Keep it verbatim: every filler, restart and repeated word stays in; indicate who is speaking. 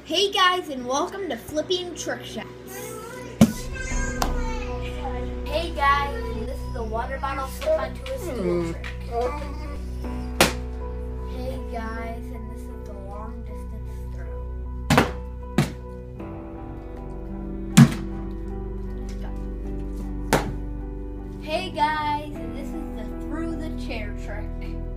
Speaker 1: Hey guys, and welcome to Flipping Trick Shots. Hey guys, and this is the water bottle flip onto a stool trick. Hey guys, and this is the long distance throw. Hey guys, and this is the through the chair trick.